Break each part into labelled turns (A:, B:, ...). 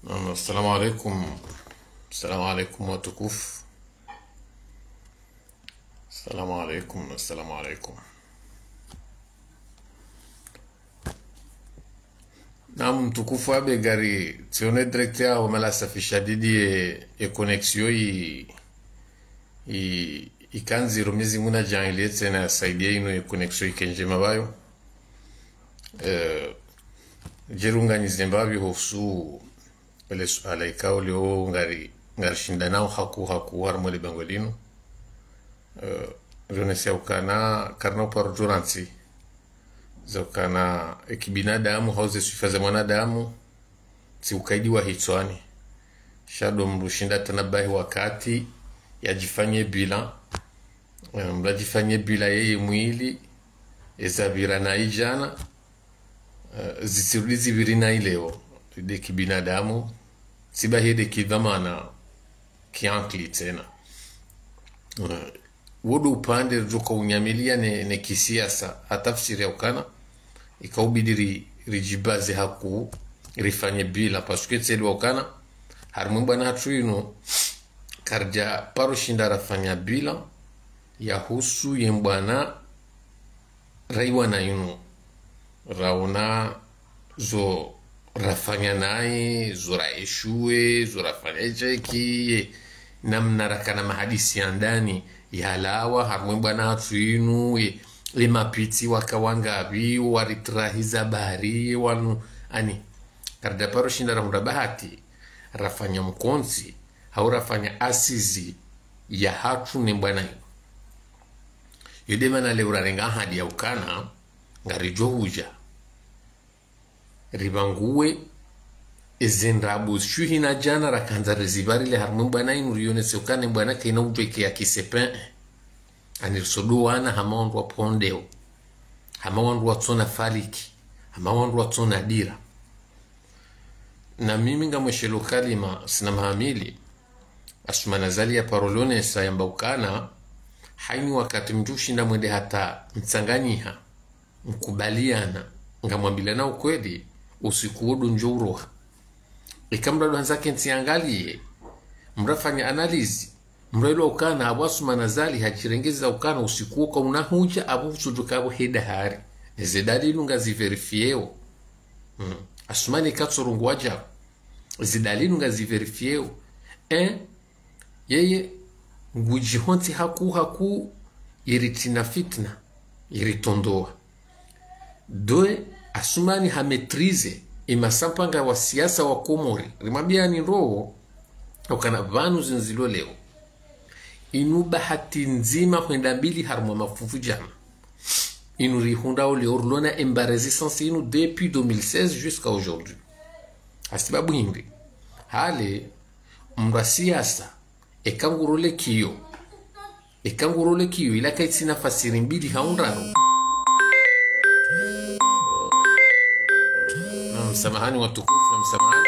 A: السلام عليكم. السلام عليكم وتكوف. السلام عليكم. السلام عليكم. نعم مtukufu abe gari tione direct ya wamala safisha didi e connexion ikanzi rumizi muna jangile tena saidia ino e connexion ikenje mabayo jerunga ni Zimbabwe hofu pele alaikao leo ngari shinda nao haku harmole bangolino rionesia ukana karna uparo duranti zokana ekibinadamu hauze sifaza mwanadamu si ukaidi wa hitwani shado mrushinda tanabahi wakati yajifanye bila mrajifanye bila yeye mwili ezabira na ijana zisirudizi virina ileo de kibinadamu sibahede kidhamana kiankli tena wodo upande joka unyamilia ne kisiasa atafsiri ya ukana ikaubidi rijibaze haku rifanye bila pasuke tseli wa ukana harumba na hatuino karja paro shinda rafanya bila ya husu yembwana raiwa na ino rauna zo rafanya naye zora eshue zora fanya cheki namna rakana mahadisi ya ndani ya lawa harumba na hatuino mapiti wakawangabi waritrahiza bahari wanu ani karda paro shinda ramura bahati rafanya mkonzi au rafanya asizi ya hatu nembwana yode mana leura renga hadi ya ukana ngarijo huja ribanguwe ezendrabu shuhi na jana rakanza rezibari le harumba inu rione seukane mbwana kaina ujweke ya kisepin anirsodo wana hamawandu wa pondeo hamawandu wa tsona faliki hamawandu wa tsona dira na mimi nga mweshelo kalima sina mahamili asumana zali ya parolone sa yamba ukana haini wakati mjushinda mwende hata mtsanganyiha mkubaliana nga mwambilana ukweli usiku wodo njouroha ikamrado hanzake ntiangalie mrafanya analizi mrelo ukana abasu manazali hachirengeza ukana usikuoka unahuja abu sudukabo heda hari zidalilu nga ziverifieo asumani katsorungu waja zidalilu nga ziverifieo yeye ngujihonti haku iritina fitna iritondoa doe asumani hametrize imasampanga wa siasa wa Komori rimabia ni roho ukana vanu zinzilo leo inu bahati nzima kwenda mbili harumwa mafufu jana inu rihunda ole orlona embarresistance inu depuis 2016 jusqu'à aujourd'hui asibabu hindi hale mra siasa ekangurole kiyo ila kaitsina fasiri mbili haundrano na msamahani watukufu na msamahani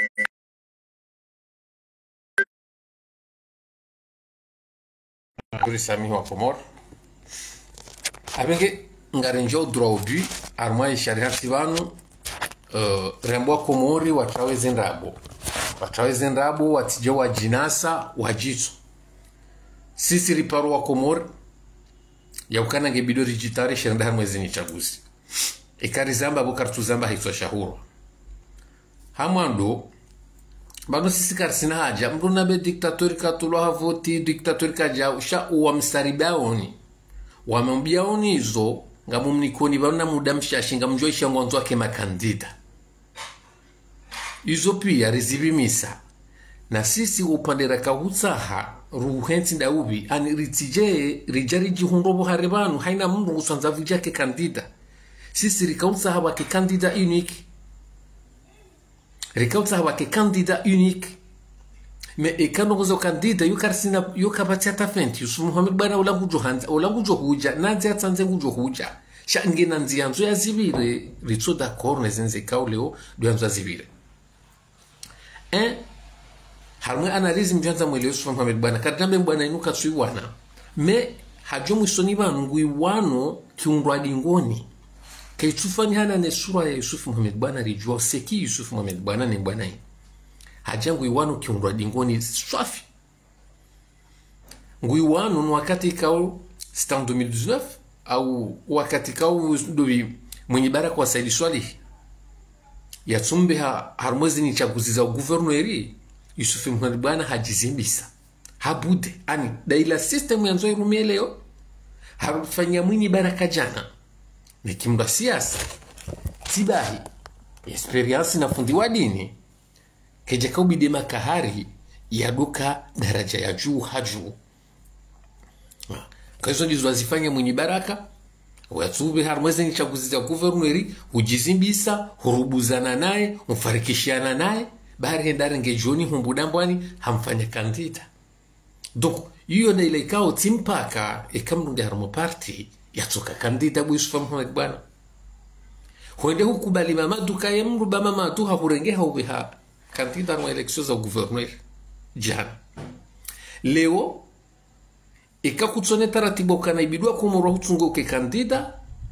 A: kuri sami wa Komor abenge ngarenjo drobu armwa ishariati banu rembo Komori watraweze ndrabo watijo wa jinasa wajitu sisi riparo wa Komori ya ukana ngebido digitari shiranda mwezi ni chaguzi ikari zamba bukartu zamba hitwa shahuro hamando bado sisi karsina haja mruna be diktatori katulo havoti diktatori kaja usha uwa mstaribaoni wamembiaoni hizo ngamumnikoni bana muda mshashinga mjoisha mwanzo wake makandida hizo pia rizibimisa na sisi upande rakahutsaha ruhensi ndaubi ani ritije rijari jihundobo harebanu haina mungu usanza vijake kandida sisi rikautsaha wake kandida unique rikautsaha wake kandida unique me ekanogozo kandida yukarsina yukabati atafenti Yusuf Muhammad bana ulangujo huja nanzi atsanze ngujo huja sha ngena nzianzo ya zibire ritso d'accord nezenze kauleo duanzo zibire harmwe analizi mjanza mwele Yusuf Muhammad bana kadambe bana inuka suiwana me hajomu soni banu nguiwano kiundwa dingoni kaitufani hana ne sura ya Yusuf Muhammad bana rijua seki Yusuf Muhammad bana ni bana hajangu iwanu kiundwa dingoni swafi ngui wanu ni wakati kao c'était en 2019 au wakati kao ndovi mwenye baraka wa Said Swalih ya tsumbe harmwezi ni chaguzi za guverneri Yusuf Mohamed Bwana hajizimbisa habude ani daila system yanzo irumie leo harufanya mwini baraka jana ni kimda siasa tibahi experience na fundi wa dini keje kaubide makahari ya duka daraja ya juu haju kwa hizo ndizo wazifanya mwini baraka watsube harmwezi ni chaguzi za guverneri hujizimbisa hurubuzana naye mfarikishiana naye bahari hendare ngejoni humbudambwani hamfanya kandida donc hiyo na ile ikao timpaka ikamrunde harmo party yatoka kandida bu Yusuf Mohamed Bwana huende hukubali Mamadu kayemru ba Mamadu hakurengeha ubiha kandida wa election za guverneur jana leo ikakutsone taratibu kana ibidwa kumurwa hutungo ke kandida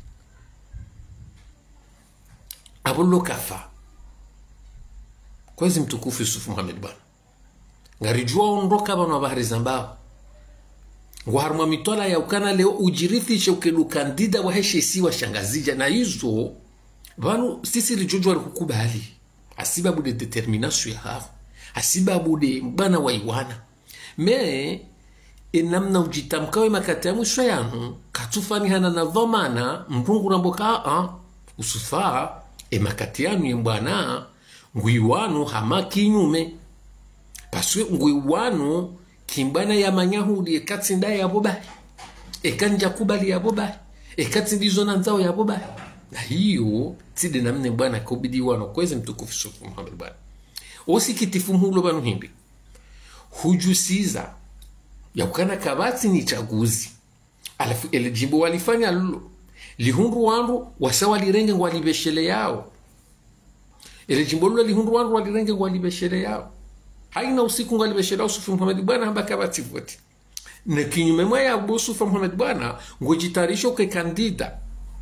A: abullo kafa kwezi mtukufu Yusuf Mohamed Bwana ngarijua ondoka bana bahari zambao ngwarma mitola ya ukana leo ujirithishe ukedu kandida wa heshesi wa shangazija na hizo banu sisi rijojo alikukubali asibabu de determination ya hafu asibabu de bana wa iwana me enamna ujitamkawe makati ya mwisho yanu katufani hana na dhamana mpungu namboka usufa makati yanu yembwana nguiwanu hama kinyume paswe nguiwanu kimbana ya manyahudi ekatsinda ya boba ekanja kubali ya boba ekatsindizo na nzao ya boba na hiyo tide namne bwana kubidi wano kweze mtukufu Yusuf Mohamed Bwana osikitifu mhulo banu himbi hujusiza ya ukana kabati ni chaguzi alafu ele jimbo walifanya lulu lihundu wandu wasawa lirenge ngwalibeshele yao ele jimbo lulu lihundu wandu walirenge ngwalibeshele yao haina usiku ngwalibeshele Yusuf Mohamed Bwana hamba kabati vote na kinyume mwa ya Yusuf Mohamed Bwana ngojitarisho ke kandida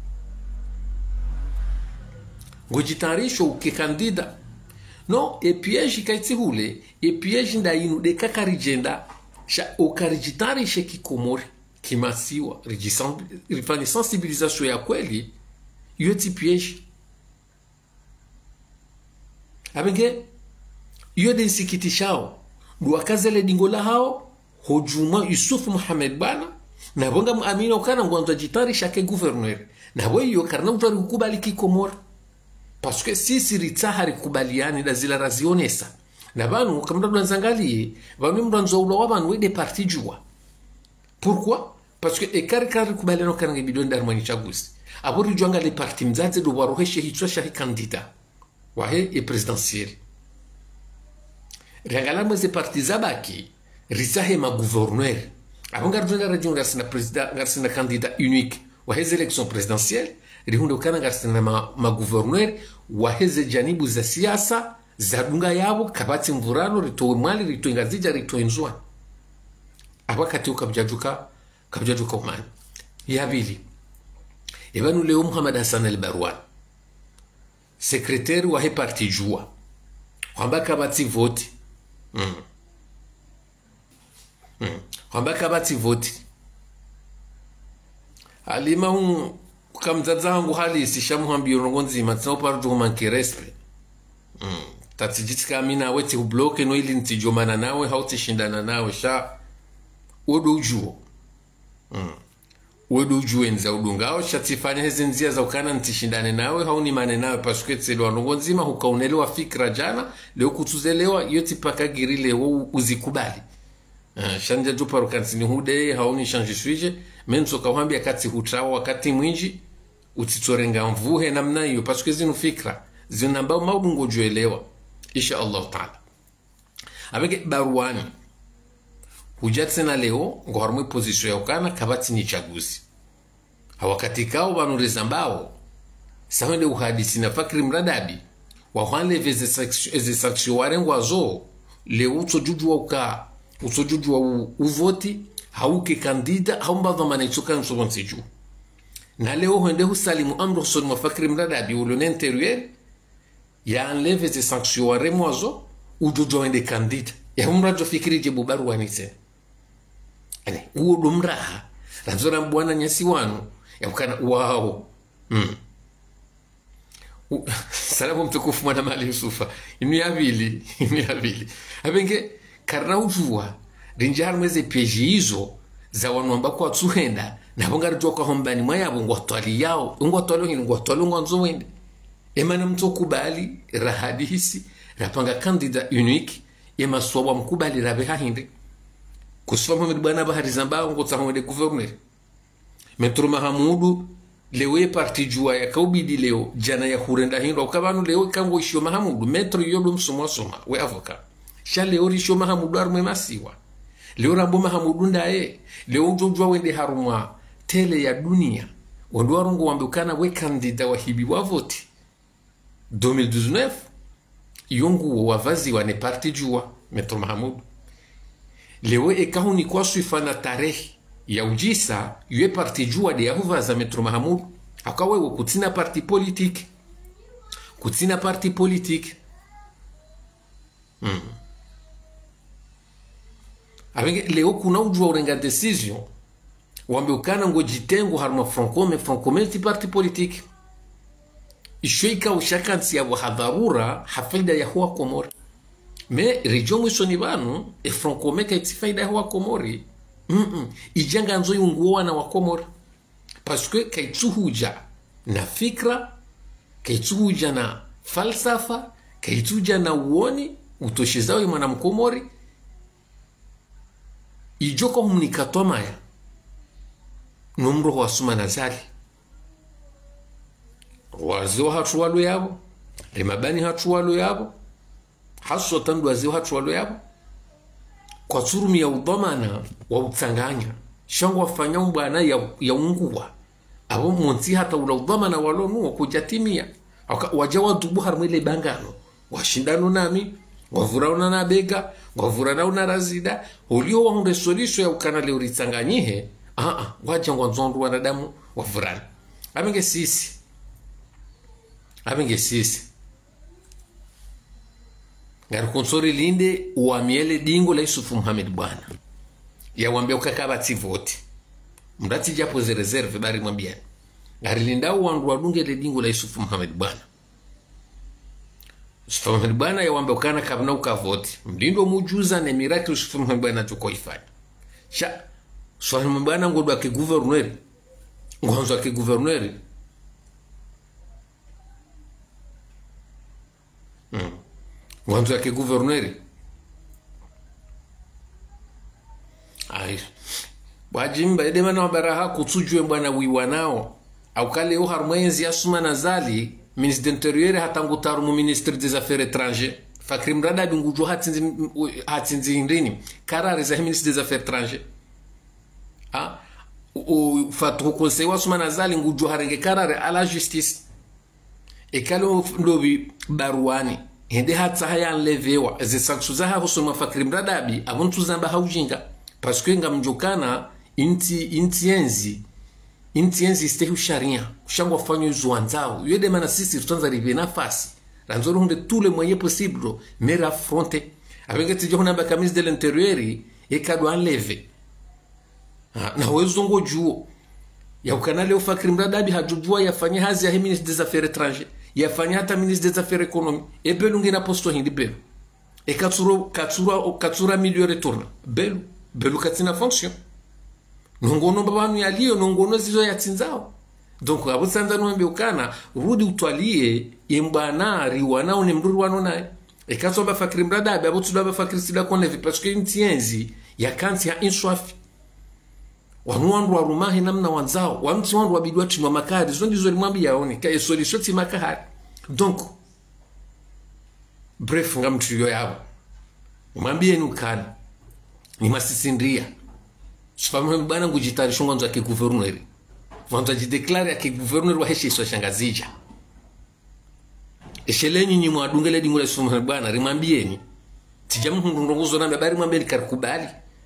A: no e piège kaiti hule e piège nda inu de kakarijenda sha okarijitari sheki komori kimasiwa rifanye sensibilisation ya kweli yoti piège abenge yode nsikitishao duakazele dingola hao hojuma Yusuf Mohamed Bwana na bonga muamina ukana ngwanza jitari shake gouverneur na weyo karna utari kukubali kikomori parce que si ritahari kubaliani da zila razionesa na banu kamda nzangalie banu mbanzo ulo wabanu wede parti jua pourquoi parce que ekari kubaliano kana ngibidon darmani chaguzi abori juanga le parti mzaze do waroheshe hitwa shahi kandida wahe e presidentiel regala mweze parti zabaki risahe ma gouverneur abonga rujenda radio ngarsina president ngarsina kandida unique wahe élection présidentielle rihundo kana ngarsina ma gouverneur waheze janibu za siasa za dunga yabo kabati mvurano ritowe mali ritowe ngazija ritowe nzwa abakati ukabjajuka umani ya bili ebanu leo Muhammad Hassan al-Barwan secrétaire wa parti jua kwamba kabati vote kwamba kabati vote alima kamzazangu hali sishamuhambia rongonzi matino pardo manke respect tatijitika mina weti ubloke no ili ntijomana nawe hautishindana nawe sha odojuo odojuo enza udungao shatifanya hizi nzia za ukana ntishindane nawe hauni mane nawe parce tselo rongonzima hukaonelewa fikra jana leo kutuzelewa yoti paka girile uzikubali shanja jupa rokansini hude hauni change suije menso kawambia kati hutrawa wakati mwinji utitorenga mvuhe namna hiyo parce que zinu fikra zinamba maudungo juelewa insha Allah taala abege Barwani hujatsena leo ngormwe position ya ukana kabati ni chaguzi hawakati kao banureza mbao sawende uhadisi na Fakri Mradadi wahwanle veze saksio warengwa zo leo utojujua uka utojujua uvoti hauke kandida haumba dhamana itoka nsongonseju na leo hende husalimu amro son Fakri Mradadi ulone intérieur ya enlève des sanctions remwazo ujojo wende kandida ya umrajo fikiri jibu barua nise ane uo dumraha ranzora mbwana nyasi wanu ya ukana wow salamu mtukufu mwana mali Yusufa inu ya vili abenge karna ujua rinjari mweze peji hizo za wanu ambako watsuhenda na bongari joka hombani mwayabo ngwatwali yao ngwatwali ngwanzo wende emana mtu kubali rahadi hisi rapanga kandida unique ema soba mkubali rabeha hindi kusifa Mohamed bwana bahari zambao ngotsahamwede gouverneur Metro Mahamudu lewe parti jua ya kaubidi leo jana ya hurenda hindo ukabanu leo kango ishio Mahamudu metro yodo msoma we avoka sha leo risho Mahamudu arumwe masiwa leo rambo Mahamudu ndae leo ujojua wende harumwa tele ya dunia wando warungu wambukana we kandida wa hibi wa voti 2019 yongu wavazi wane parti jua Metro Mahamudu leo ekahuni kwa suifana tarehi ya ujisa yue parti jua de yahuva za Metro Mahamudu akawewe kutina parti politique Avenge leo kuna ujua urenga decision wambe ukana ngo jitengo harma francome ti parti politique ishoika ushakansi ya wahadharura hafaida ya huwa Komori me region wisoni banu e francome ka itifaida ya huwa Komori ijanga nzo yunguwa na wakomori parce que kaitsuhuja na fikra kaitsuhuja na falsafa kaitsuhuja na uoni utoshezao mwana mkomori ijoko humunikato maya numro wa suma nazali waziwa hatu walo yabo rimabani hatu walo yabo haso tandu waziwa hatu walo yabo kwa turumi ya udhamana wa utanganya shangu wafanya mbana ya unguwa abo mwonti hata ula udhamana walo nuwa kujatimia wajawa dubu harmele bangano washindano nami wavurauna na bega wavurana una razida ulio wa hunresolisho ya ukanale uritsanganyihe waja ngwanzondu wanadamu wavurana abenge sisi ngari konsori linde uamiele dingo la Yusufu Mohamed bwana ya wambia ukakaba tivoti mrati japo ze reserve bari mwambia ngari linda wandu wadunge le dingo la Yusufu Mohamed bwana Yusufu Mohamed bwana ya wambia ukana kabna ukavoti mlindo mujuza na miracle Yusufu Mohamed bwana tukoifanya sha Yusufu Mohamed bwana ngodo ake gouverneur ngwanzo ake gouverneur Wanzu yake gouverneur wajimba edema na wabaraha kutsujwe mbwana wiwanao au kale yo harmwenzi ya suma nazali ministre d'intérieur hatangutaru mu ministre des affaires étrangères Fakri Mrada bingujo hatinzi indini karari za ministre des affaires étrangères fatu conseil wa suma nazali ngujo harenge karari à la justice ekalo lobi baruani hende hatsa haya enlevewa ze saksuza ha husoma Fakri Mradabi abuntu zamba haujinga parce que ngamjokana intienzi stehu sharia kushangwa fanyo zuanzao yede mana sisi tutanza rive nafasi ranzoro hunde tous les moyens possibles mais affronter avec ti jona ba camise de l'intérieur et kado enlever na wezongo juo ya ukanale Fakri Mradabi hajujua yafanya hazi ya ministre des affaires étrangères yafanya hata ministre des affaires économiques et belungi na posto hindi belu et katsura milieu retourna belu katina fonction nongono babanu yaliyo nongono zizo yatinzao donc abutsanza nombe ukana rudi utwalie imbana riwana one mruri wanona e kasoba Fakri Mradabi abutsuda ba Fakri sida konlevi parce que intienzi ya kanti ya inswafi wanuandu wa rumahi namna wanzao wantu wandu wabidwa chimwa makari zondi zori mwambi yaone ka solution ti makahari donc bref ngamtuyo yabo mwambie nukana ni masisindria sifamu bana ngujitarisho ngwanzo ya gouverneur wanzo jideclare ya gouverneur wa heshi so shangazija esheleni ni mwadungele dingula sifamu bana rimwambieni tijamu ndongozo na habari mwambieni karikubali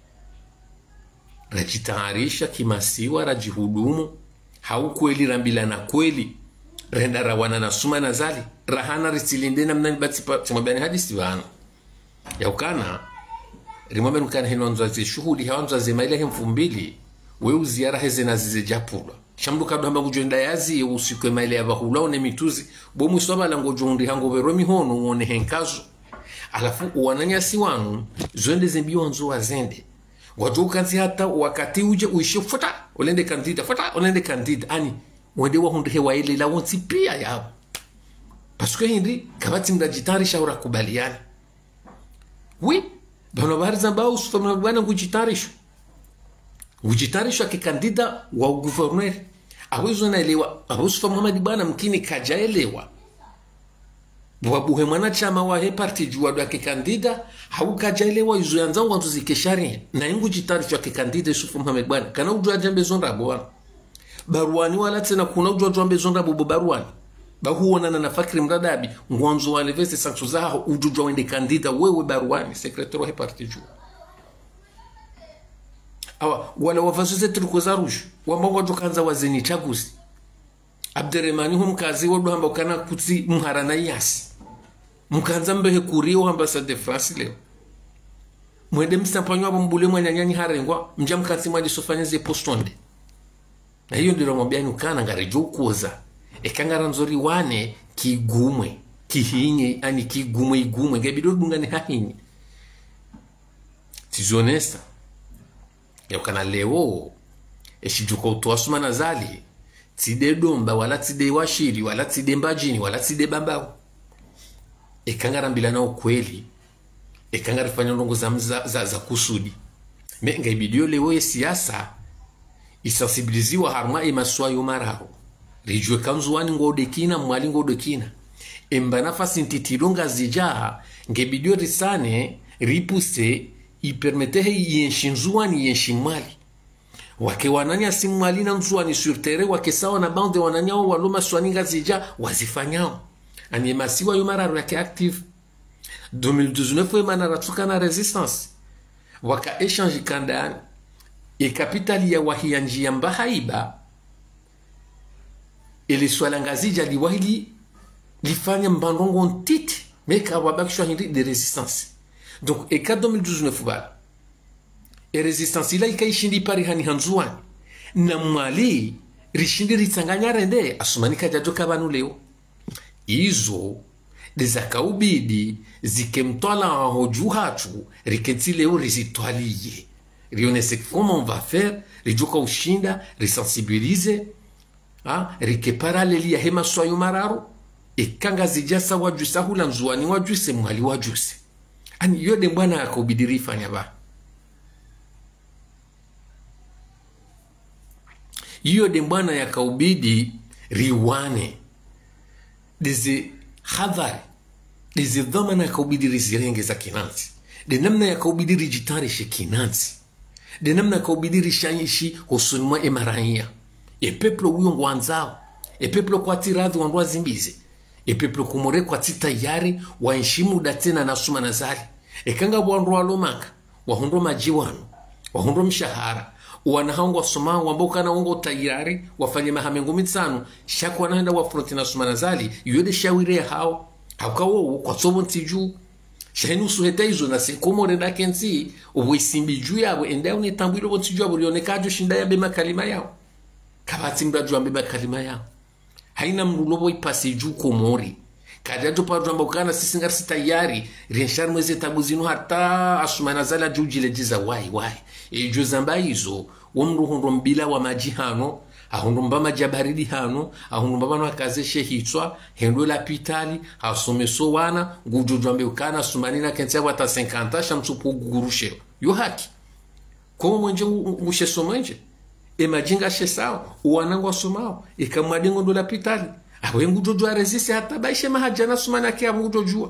A: rajitaharisha kimasiwa rajihudumu haukweli rambila na kweli renda rawana na suma nazali rahana risilinde na mnani batipa tumabani hadisi wana ya ukana rimwambe nukana hino nzazi shuhudi hawanza zemaile hemfumbili wewe ziara heze na zize japula shamdu kadu hamba kujonda yazi usikwe maile ya bahula one mituzi bomu soba lango jondi hango vero mihono uone henkazo alafu uwananyasi wanu zwende zembi wanzo wazende wajou kanzi hata wakati uje uishi futa olende kandida ani wende wa hunde hewa ile la wonsi pia yabo pasuke hindi kabati mdajitari shaura kubaliana oui bano bari zambao usufamuna bwana ngujitarisho kikandida wa guverneur awezo naelewa awezo Muhammad bwana mkini kajaelewa wabuhe mwana chama wa he parti juwa do kikandida haukajaelewa izo yanzangu wantu zikeshari na ngujitarisho kikandida Yusufu Muhammad bwana kana ujwa jambe zonda bwana baruani wala tena kuna ujwa jambe zonda bubu baruani bahuona na fakiri mradabi ngwanzo wale vese sancho zao ujujwa wende kandida wewe baruani secretary wa he parti juwa awa wala wavazuze turukoza rushu wamba wajokanza wazeni chaguzi Abderrahmani humkazi wodo hamba ukana kutsi mharana yasi mkanza mbehe kuriyo ambassade de France leo mwende msampanyo abo mbule mwanyanyanyi harengwa mja mkatsi mwaji sofanyeze postonde na hiyo ndiro mwambiani ukana ngarijo kuoza ekangara nzori wane kigumwe kihinye ani kigumwe igumwe ngebido dungane hahinye tizonesta ya ukana leo eshijuko utuasuma na zali tide domba wala tide washiri wala tide mbajini wala tide bambao ekangara mbila na ukweli ekangara fanya ndongo za kusudi menga ibidio leo ya siasa isensibiliziwa harma imaswayo marao rijwe kanzuani ngodekina mwali ngodekina emba nafasi ntitironga zija ngebidio risane ripuse ipermetehe yenshinzuani yenshimwali wake wananya simwali na nzuani surtere wake sawa na bande wananyao waloma swaninga zija wazifanyao animasiwa yumararo yake active 2019 manaratuka na resistance waka échange kandani e kapitali ya wahianji ya mbahaiba ili swala ngazija liwahili lifanya mbandongo ntiti meka wabakishwa hindi de resistance donc e ka 2019 bala e resistance ila ikaishindi pari hani hanzuani na mwali rishindi ritsanganya rende asumanika jajoka banu leo izo dezakaubidi zikemtwala hoju hachu riketsi leo rizitwaliye rionese comment on va faire rijuka ushinda risensibilize rikeparaleli ya hema swayo mararo ekanga zijasa wajusa hula nzuani wajuse mwali wajuse ani yode mbwana akaubidi rifanya ba yode mbwana yakaubidi riwane dizi hadhari dizi dhamana yakaubidi rizirenge za kinansi de namna yakaubidi rijitarishe kinansi de namna yakaubidi rishanyishi husunmwa emarania e peplo uyo ngwanzao e peplo kwa tiradhi wandwa zimbize e peplo kumore kwa titayari waishimu datena na suma nazari e kanga wandwa lomanga wahundo majiwano wahundo mshahara wanahangwa soma wamboka na ungo tayari wafanye mahamengo mitsano shako wanaenda wa fronti na suma nazali yode shawire hao haukawo kwa sobo ntiju shahinu suheta izo na sekomore da kensi uwisimbi juu yabo enda unetambwilo bontiju yabo lionekajo shinda ya bema kalima yao kabati mraju ambeba kalima yao haina mrulobo ipasi juu komori kajajo padu ambokana sisi ngari tayari rienshar mweze tabuzinu hata asumana zala jujile jiza wai ejo zamba izo womru hondo mbila wa maji hano ahondo mbama jabaridi hano ahondo mbama wakazeshe hitwa hendo la pitali hasomeso wana ngujojo ambekana sumanina kentia wata 50 shamsupu gurushe yo haki komo mwenje ngushe somenje emajinga shesao wanangwa somao ikamadingo ndo la pitali awe ngujojo resiste hata baishe mahajana sumana kia ngujojo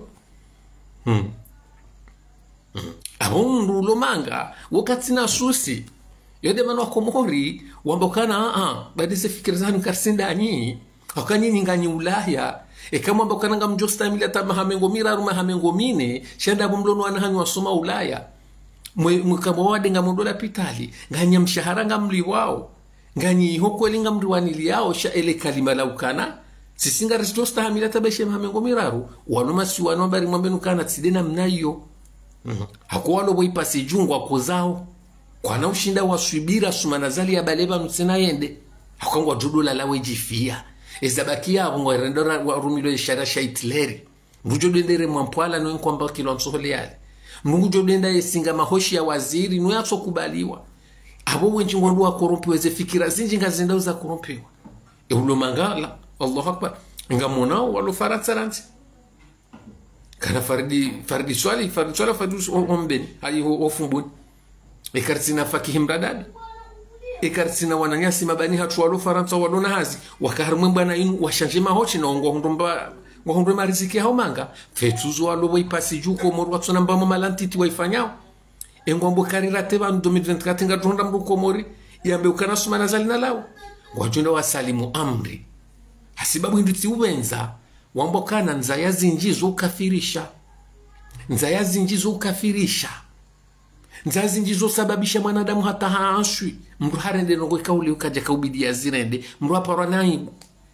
A: abondu lomanga wakati na susi yode manwa komori wambokana badise fikirizani karsinda ani akani ninganyi ulaya kama wambokana ngamjosta mili ata mahamengo miraru mahamengo mine shenda bomlono anahanyu wasoma ulaya mwekabo wade ngamondola pitali nganya mshahara ngamli wao nganyi hoko elinga mriwanili yao sha ele kalima la ukana sisinga ristosta hamila tabeshe mahamengo miraru wanoma si wanoma bari mwambenu kana tsidena mnayo hakuwa lo boipasi jungwa kozao kwana ushinda wasubira sumanazali ya baleba nusena yende hakangwa judula lawe jifia ezabakia ngwa rendora wa rumilo ishara shaitleri ngujo dendere mwampwala no nkwamba kilo nsole yale ngujo denda yesinga mahoshi ya waziri no yaso kubaliwa abo wenji ngwandu wa korompiwa ze fikira zinji ngazenda za korompiwa ulo mangala Allahu akbar ngamona walo faratsaranti kana fardi swali ombeni hayi ofumbuni ekartsina fakihim radadi ekartsina wananyasi mabani hatu walo faransa walona hazi wakaharumwe bwana inu washanje mahochi na ngwa mariziki hao manga fetuzo walo boipasi juko morwa tsona mbamo malantiti waifanyao engombo karira teba 2024 ngatonda mbuko mori yambe ukana sumana zalina lao ngwajunda wasalimu amri hasibabu induti ubenza wambokana nzaya zinjizo ukafirisha nzaya zinjizo ukafirisha nzaya zinjizo sababisha mwanadamu hata haashwi mru harende nongo kauli ukaja kaubidia zirende mru hapa naibu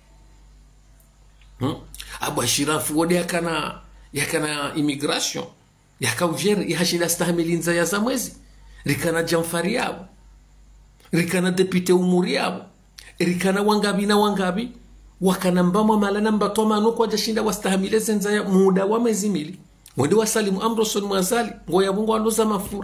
A: abu ashirafu wode yakana immigration yakaujeri yahashida stahamili nzaya za mwezi rikana jamfari yabo rikana depute umuri yabo rikana wangabi na wangabi wakana mbamo malana mbatoma nuko ajashinda wastahamile zenza ya muda wa mwezi mili wende wasalimu amroson mwazali ngoya mungu aloza mafura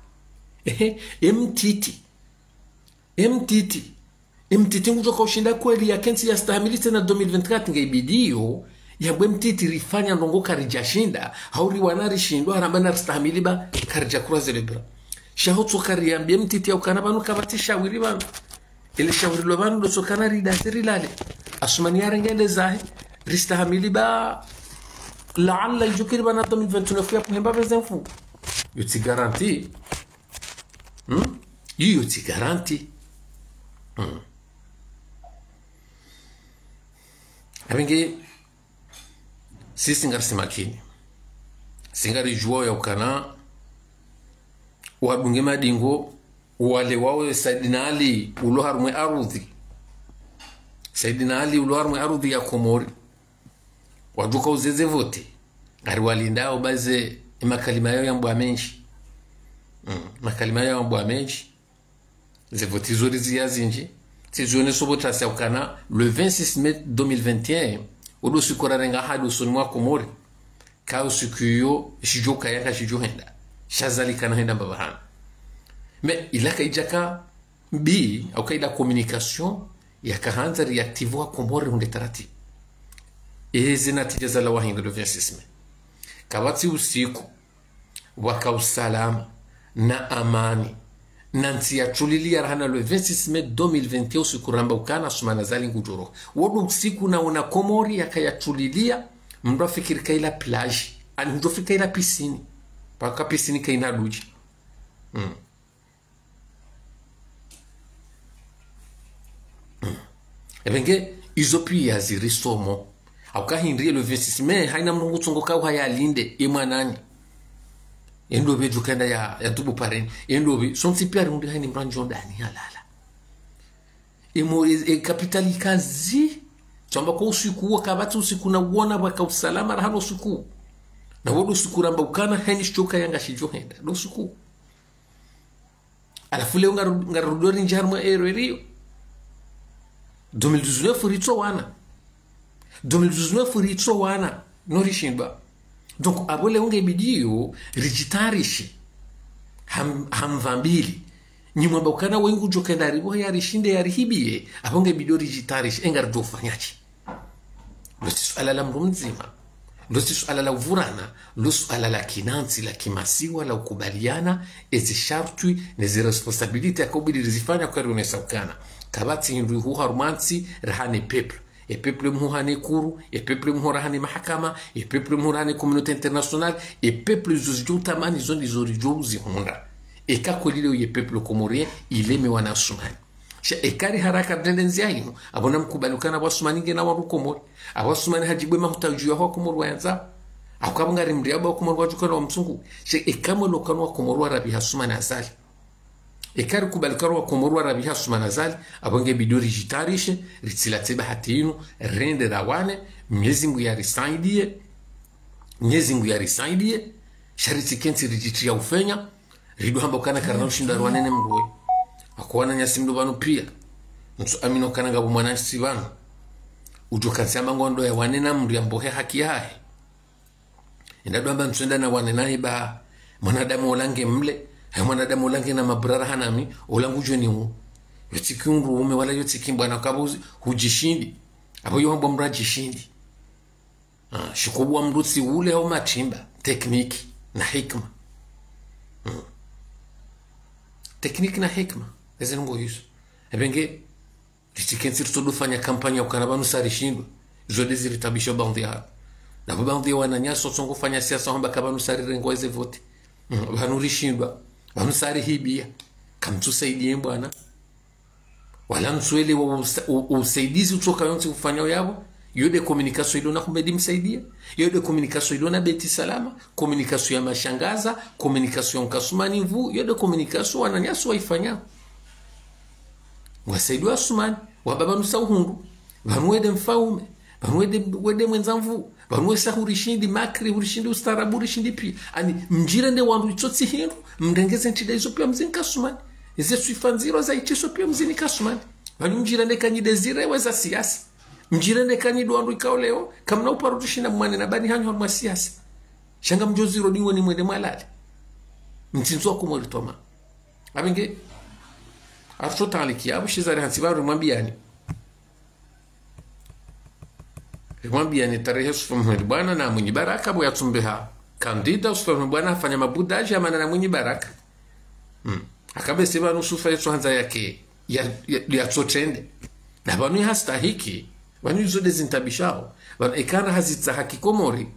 A: MTT ngujoka ushinda kweli ya kensi ya stahamili tena 2024 ngaibidiyo ya mbwe MTT rifanya ndongo karijashinda hauri wanari shindwa harambana stahamili ba karijakura zelebra shahotso kariyambia MTT ya ukanabanu kabati shawiri banu ile shawiri lo banu do sokana ridasiri lale asumani yarengende zahe ristahamili ba laalla yujukiri bana 2029 ya puhemba bezenfu yuti garanti yuti garanti abenge sisi ngari simakini singari juo ya ukana wadunge madingo wale wawe Saidina Ali uloharumwe arudhi Saidina Ali uloharumwe arudhi ya Komori waduka uzeze vote ngari walindao baze makalima yao ya mbwa menji makalima yao ya mbwa menji ze vote zori ziyazinji tizone sobota sa ukana le 26 mai 2021 odo sikora renga hadu sonwa Komori ka usikiyo shijoka yaka shijohenda shazali kana henda babahana mais il a kaijaka bi au kaida communication ya kahanza reactive wa Komori ungetarati zinatija za lawahinda le 26 mai kabati usiku waka usalama na amani nanti ya chulilia rahana le 26 mai 2021 usiku ramba ukana sumana zali ngujoro wodu usiku na una Komori ya kaya chulilia mdo fikiri kaila plage ani mdo fikiri kaila piscine paka piscine kaina duji ebenge izopi ya zirisomo auka hindrie le 26 mai haina mrungu tsongoka haya linde emwanani endo be dukanda ya tubu pareni endo be sonti pia rundi haini mranjo ndani halala emo kapitali kazi chamba ko usiku wakabati usiku na uona baka usalama rahano usiku na wodo usiku ramba ukana haini shoka yanga shijohenda do usiku alafu leo ngarudori njarma ero 2019 ritso wana norishimba donc abole unge bidio rigitarishi hamvambili nyumba ukana wengu jokenda ribo ya rishinde ya rihibie abonge bidio rigitarishi engar do fanyachi lo suala la mrumzima lo suala la uvurana lo suala la kinansi la kimasiwa la ukubaliana ezi shartui nezi responsabilite akobili rizifanya kwa rionesa ukana kabati hindu huharumansi rahane peuple et peuple muhane kuru et peuple muhorahane mahakama et peuple muhorahane communauté internationale et peuple zuzjutamani zoni zorijuzi hunda et kakolile ye peuple comorien ileme wana sumani ekari haraka dendenzi yaino abona mkubalukana basumani ngena wa Komori abasumani hajibwe mahutajuya ho Komori wanza akabungari mri aba Komori wajukana wa msungu ekamwe lokano wa Komori wa rabi hasumani asali ekari kubalukana wa Komori wa rabi hasumani asali abonge bidio rigitarishe ritsilatiba hatinu rende rawane myezingu ya risaidie shariti kensi rijitria ufenya ridu hamba kana karna ushinda rwanene mruwe akuwana nyasimdo banu pia nso amino kana ngabo mwana sivano ujo kansamba ngondo ya wanena mri ambohe haki yae indado amba nswenda na wanena iba mwanadamu olange mle mwanadamu olange na mabrara hanami olangu jweni hu yotiki ume wala yotiki mbwana kabuzi hujishindi abo yohamba mrajishindi shikubu mrusi ule au matimba tekniki na hikma tekniki na hikma eze ngo hizo ebenge litikensi todo fanya kampanya ukarabanu sarishindwa zode ziritabisha bandi ya na bandi wananyaso songo fanya siasa hamba kabanu sari rengo eze vote banurishindwa banu sari hibia kamtusaidie bwana wala mswele wa usaidizi utoka yonsi kufanya yabo yode communication ilo na kumedi msaidia yode communication ilo na beti salama communication ya mashangaza communication kasumani mvu yode communication wananyaso waifanya wasaidiwa asumani wababa nusa uhundu vanwede mfaume vanwede mwenzamvu vanwesa hurishindi makri hurishindi ustarabu hurishindi pia ani mjirende wandu itotsi hindu mdengeze ntida izo pia mzini kasumani ize suifanziro za itiso pia mzini kasumani vani mjirende kanyide zirewe za siasa mjirende kanyido wandu ikao leo kamna uparutushina mwane na bani hanyo wa siasa shanga mjoziro niwe ni mwende mwalali mtinzo kumolitoma abenge afto aliki abu shizari hansibaru mwambiani tarehe sufamu bwana na mwenye baraka bo yatsumbeha kandida sufamu bwana afanya mabudaji amana na mwenye baraka akabe seba nusufa yetu hanza yake ya tsotende na banu hastahiki banu zode zintabishao banu ekana hazitsa hakikomori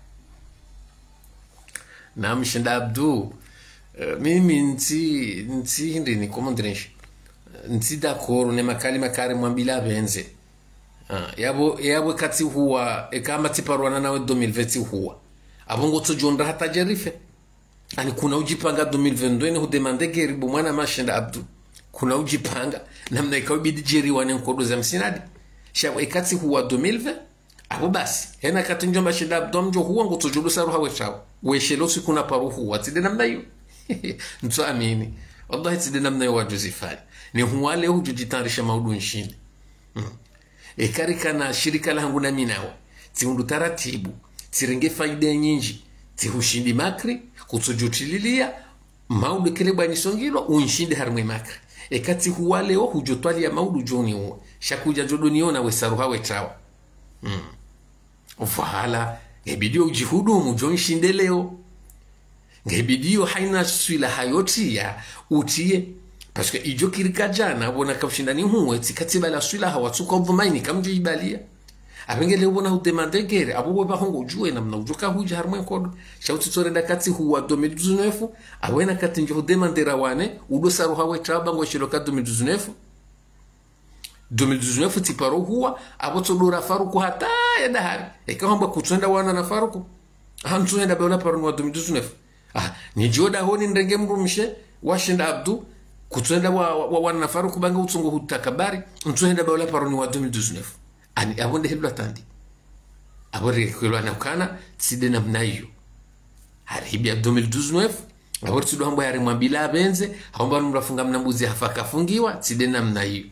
A: na mshinda abdu mimi nti hindi ni komondresh nti d'accord ne makalima kare mwambila benze yabo kati huwa ekama tiparwana nawe 2020 huwa abongo tojonda hata jerife ani kuna ujipanga 2022 ne hudemande geri bo mwana mashinda abdu kuna ujipanga namna ikabidi jeri wane nkodo za msinadi shawe kati huwa 2020 abo basi hena kati njomba shinda abdu mjo huwa ngotojodo saru hawe chao weshelosi kuna paru huwa tide namna hiyo nto amini wallahi tide namna hiyo wajuzifani ni huwale hujujitarisha maudu nshindi ekarika na shirika langu na minawa tiundu taratibu tirenge faida nyingi tihushindi makri kutsujutililia maudu kile bani songilo unshindi harmwe makri ekati huwale hujotwali ya maudu joni huwa shakuja jodoniona wesaruha wetrawa ufahala ngebidio ujihudu mujon shinde leo ngebidio haina swila hayoti ya utie parce que ijo kirika jana bona kapshindani huwe tikatiba la swila hawatsuka uvumaini kamje ibalia abengele ubona udemande gere abo ba hongo juwe namna ujoka huja harmwe kodo shauti torenda kati huwa 2019 awena kati njo demande rawane udo saru hawe traba ngo shiloka 2019 tiparo huwa abo todora faruku hata ya dahari ekahamba kutwenda wana na faruku hantuenda beona paru wa 2019 ni joda honi ndenge mrumishe washinda abdu kutwenda wana na faruku banga utsungo hutakabari ntuenda beona paru wa 2019 ani abonde hedwa tandi abore kwelwa na kana tside namna hiyo haribia 2019 abore tudo hambo yari mwambila benze hamba mrafunga mnambuzi hafaka fungiwa tside namna hiyo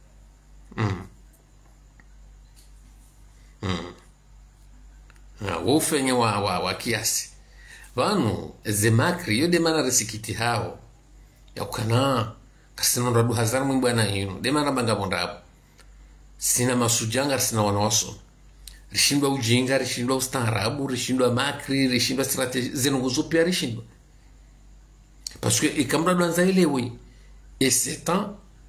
A: wofenye wa kiasi vanu zemakri yo demana resikiti hao yakana kasino radu hazar mwimbu ana hino demana banga bondabo sina masujanga sina wanawaso rishindwa ujinga rishindwa ustaarabu rishindwa makri rishindwa strategy zenongozo pia rishindwa parce que ikamra danza elewe et c'est temps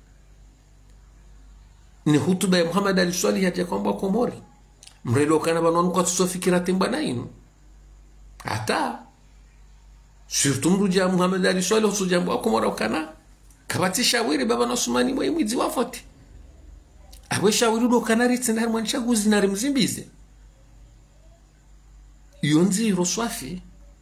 A: ni hutuba ya Muhammad al-Swali ya kwamba Komori mrelo kana banonu kwa tusofikira timba na ino hata surtout mruja Muhammad al-Swali usujambo Komora kana kabati shawiri baba Nasumani mwe mwizi wafote abwe shawiri do kana ritse har mwanisha guzi na rimzimbize yonzi roswafi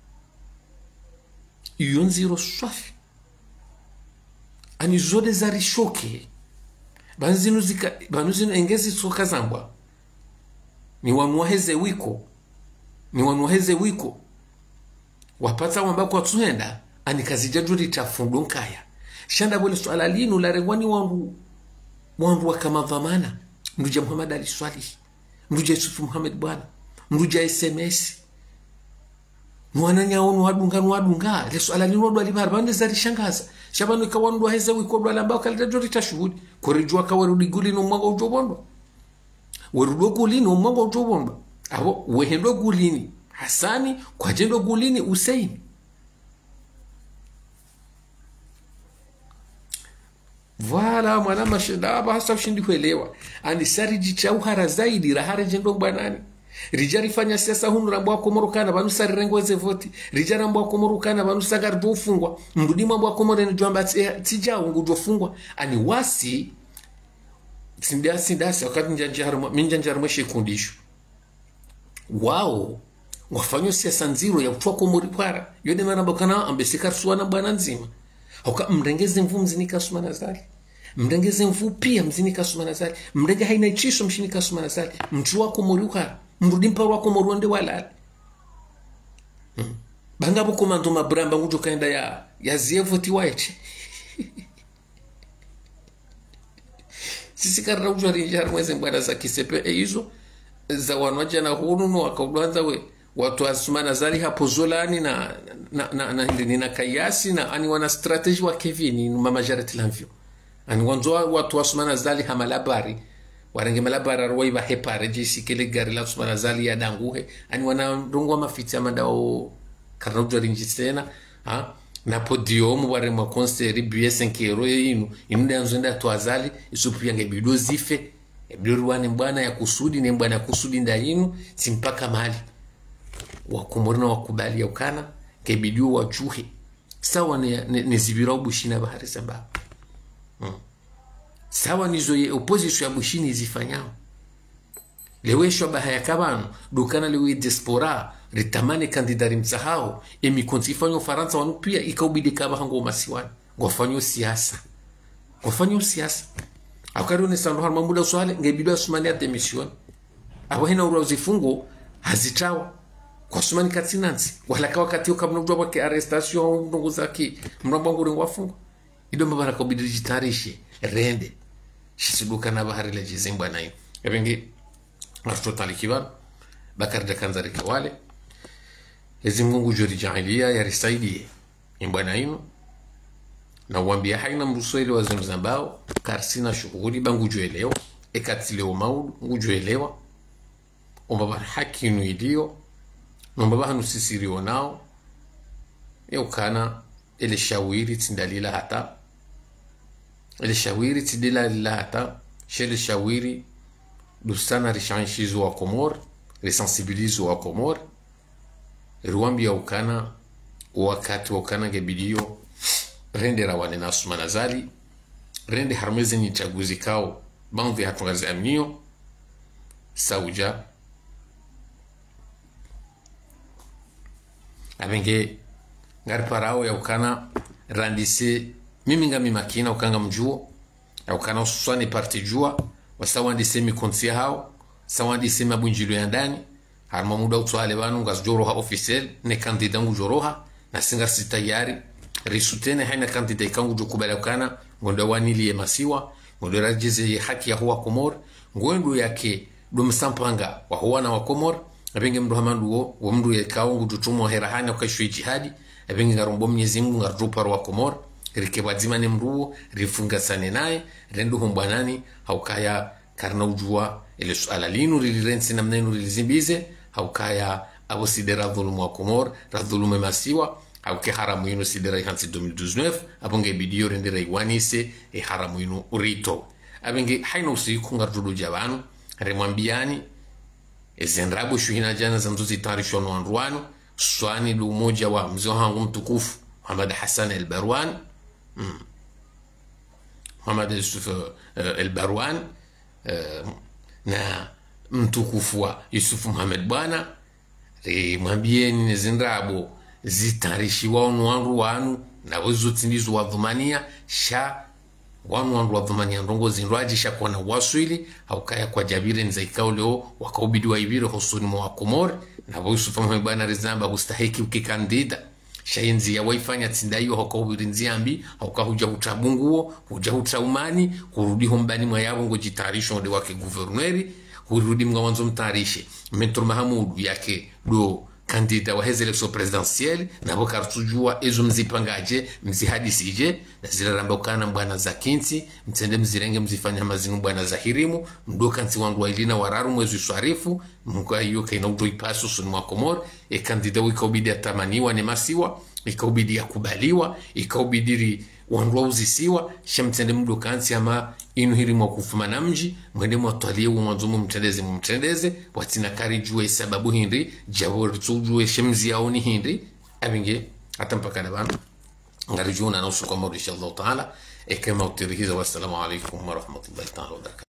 A: ani zode zari shoke banuzinu engezi soka zambwa ni wanuaheze wiko wapata wamba kwa tuhenda ani kazi jaduri tafundo nkaya shanda bole swala linu la rewani wangu wakama dhamana mruja Muhammad Ali Swalih mruja Yusuf Muhammad bwana mruja SMS mwananya onu wadunga le swala linu ndo alibarabande zari shangaza shabanu kawandu heza wiko ndo alamba kalita jori tashuhudi korijua kawarudi gulino mwaga ujobondo werudo gulino mwaga ujobondo abo wehendo gulini Hasani kwa jendo gulini Hussein Wala mwana mashida aba hasa ushindi kuelewa ani sari jichauhara zaidi rahare jendo banani rijari fanya siasa hunu rambo wa komorokana banu sari rengweze voti rijari rambo wa komorokana banu sagar do fungwa mrudi mambo wa komore ni jwamba tijao ngujo fungwa ani wasi sindasi wakati minjanjarumwe shekundishu wao wafanyo siasa nziro ya kutua komori para yode maramba kana ambesika suwana bwana nzima hauka mrengeze mvu mzini kasumana zali mrengeze mvu pia mzini kasumana zali mrenge haina ichisho mshini kasumana zali mchua komori ukara mrudi mpa wa komori wande walali banga buko mandu mabramba ngujo kaenda ya zievo tiwaeche sisi karra ujwari njar mweze mbwana za kisepe hizo za wanwaja na hunu wakaudwanza we watu asumana zali hapo zolani na kayasi na ani wana strategy wa Kevin mama Jaret Lanvio ani wanzo watu asumana zali hamalabari warenge malabari arwai ba hepare jisi kele gari la asumana zali ya danguhe ani wana ndungwa mafiti amandao karaujo rinjitena na podium ware mwa konseri BS nkero inu imda nzenda twazali isupia ngebido zife ebiruwane mbwana ya kusudi ne mbwana ya kusudi ndayinu simpaka mahali wakumorina wakubali ya ukana kebidiyo wajuhe sawa ne zibirao bushina bahari samba sawa nizo ye opposition ya bushini zifanyao leweshwa bahaya kabano dukana lewe diaspora ritamane kandidari msahao emikontifanyo Faransa wanu pia ikaubidi kaba hango masiwani gwafanyo siasa akari unesando harma muda uswale ngebidiyo asumani ya demission abo hina urozifungo hazitawa kwa sumani katinansi wala kwa wakati ukamnujwa wake arrestation ndongo zaki mrambangure wafungo ido mabara ko bidijitarishe rende shisiduka na bahari la jizimba nayo ebengi martotali kiban bakar da kanzari kawale ezimngu jori jahiliya ya risaidie imbana ino na wambia haina mrusweli wa Zambao karsina shughuli bangu juelewa ekatileo maudu ngujuelewa ombaba haki nuidio nombaba hanu sisiri nao ukana ele shawiri tindalila hata ele shawiri tidalila hata shele shawiri dustana rishanshizo wa Komor risensibilizo wa Komor ruambia ukana wakati ukana gebidio rende rawane na Asumana Zali rende harmeze ni chaguzi kao banvi hatuwazi amnio sauja abenge ngari parao ya ukana randise mimi ngami makina ukanga mjuo ya ukana ususwani parti jua wasawandise mikonsia hao sawandise mabunjilo ya ndani harma muda utwale banu ngazjoroha officiel ne kandida ngujoroha na singa sitayari risutene haina kandida ikangu jukubala ukana ngondo wanili ya masiwa ngondo rajize haki ya huwa Komor ngondo yake dumsampanga wa huwa na wa Komor abenge mdu hamandu wo mdu yekao ngututumwa herahani wakashwe jihadi abenge ngarombo Mwenyezi Mungu ngaruparo wa Komor rikebazima ne mruo rifunga sane naye rendo humbwanani haukaya karna ujua ile suala linu lilirensi namna inu lilizimbize haukaya abo sidera dhulumu wa Komor radhulumu masiwa hauke haramu inu sidera ihansi 2019 abonge bidiyo rendera iwanise haramu inu urito abenge haina usiku ngardudu jabanu remwambiani ezendrabu shuhina jana za mzuzi tarisho wanruano swani lumoja wa mzo hangu mtukufu Muhammad Hassan al-Barwan Muhammad Yusuf al-Barwan na mtukufu wa Yusuf Muhammad bwana remwambieni nezendrabu zitarishi wanru na wezo tindizo wa dhumania sha wanru wa dhumania ndongo zinrwaji sha kwa na waswili haukaya kwa jabire nzaikao leo wakaubidi wa ibiro husuni mwa Komor na Yusuf Muhammad bwana rizamba hustahiki ukikandida shayenzi ya waifanya tsindayo hokahubiri nziambi hokahuja utabunguo huja utaumani kurudi hombani mwa yabo ngo jitarisho de wake guverneri kurudi mwa wanzo mtarishe Mentor Mahamudu yake do kandida wa heze election presidentielle nabo kartujua ezo mzipangaje mzihadisije na ziraramba ukana mbwana za kinti mtende mzirenge mzifanya mazinu mbwana za hirimu mdoka nti wandu wailina wararu mwezi swarifu mkwa hiyo kaina udo ipaso sunu mwa Komoro kandida wikaubidi atamaniwa ne masiwa ikaubidi yakubaliwa ikaubidiri wandu wauzisiwa shamtende mdoka nti ama inu hirimu wakufuma na mji mwende mwatalie mwanzumu mtendeze watina kari juwe sababu hindi jabori tujue shemzi yaoni hindi abinge hata mpaka na bana ngari juuna na usu Komoro inshallah taala ekema utirihiza. Wassalamu alaikum warahmatullahi taala wabarakatuh.